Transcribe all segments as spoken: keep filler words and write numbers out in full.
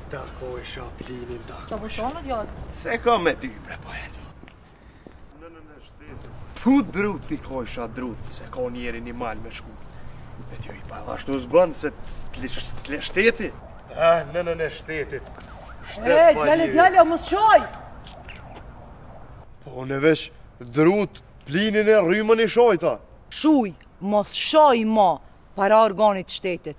ta kojsha, plinin ta Qa po shonë djallë? Se ka me ty bre po ec. Tu druti kojsha druti, se ka njeri një mal me shku. E tjo i pa ashtu s'bën se t'le shteti. A, nënën e shtetit. E, djale djale, mos shoj! Po në vesh drut, plinin e rrymën i shojta. Shuj, mos shoj ma, para organit shtetit.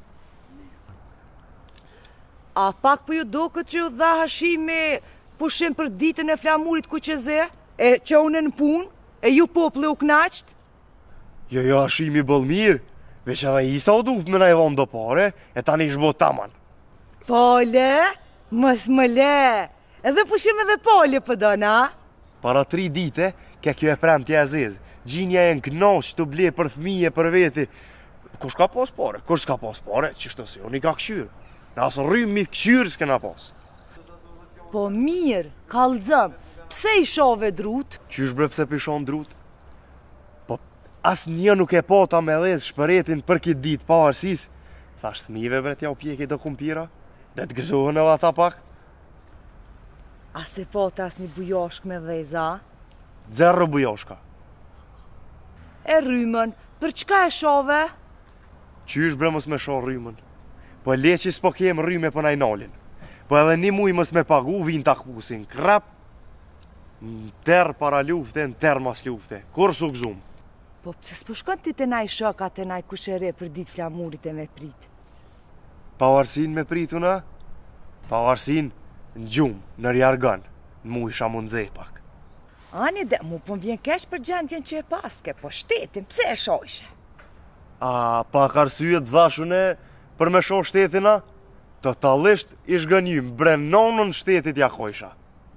A pak për ju do këtë që ju dha hashim me pushim për ditën e flamurit ku që ze, e që unë në punë, e ju poplë u knaqët? Jo, jo, hashimi bëll mirë, veç edhe isa u duft me na i dhonë do pare, e tani shbo taman. Pole, mos më le, edhe pushim edhe pole për do, na? Para tri dite, ke kjo e prem tja e zezë, gjinja e në knosh të ble për fmije për veti. Kush ka pas pare? Kush s'ka pas pare? Qishtë se unë i ka këshyrë. Në asë rrymë mi këshyrë s'kena pas. Po mirë, kalzëm, pse i shove drut? Qysh bre pse pishon drut? Po as një nuk e pota me dhez shpëretin për këtë ditë pa arsis. Thash thmive bre tja u pjeki do kumpira, dhe të gëzohën edhe ata pak. A se pota as një bujoshk me dheza? Zerro bujoshka. E rrymën, për çka e shove? Qysh bre mos me sho rrymën? Po e le që s'po kem rryme për najnalin. Po edhe një muj mos me pagu, vin takpusin krap, në terë para lufte, në terë mas lufte. Kur su gzum? Po pse s'po shkon ti të naj shoka të naj kushere për ditë flamurit e me prit? Pavarësin me prituna? Pavarësin në gjumë, në rjargan, në mu isha mund zej pak. Ani dhe mu po m'vjen kesh për gjendjen që e paske, po shtetin, pse e shojshe? A pak arsyet dhashune për me shoh shtetina? Totalisht ish gënjim, bre nonën shtetit ja kojsha.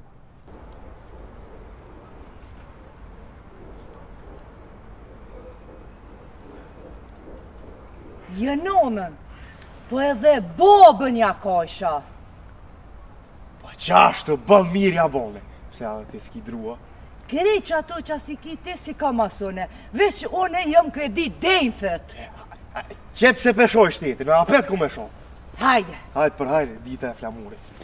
Jë nonën, po edhe bobën ja kojsha. Po qashtu, bë mirë ja bone. Pse edhe ti s'ki drua? Kërej që ato që si ki ti si ka masone, veç une jëm kredit dejnëfët. Qep se peshoj shtetin, a pet ku me shoh? Hajde. Hajde për hajde, dita e flamurit.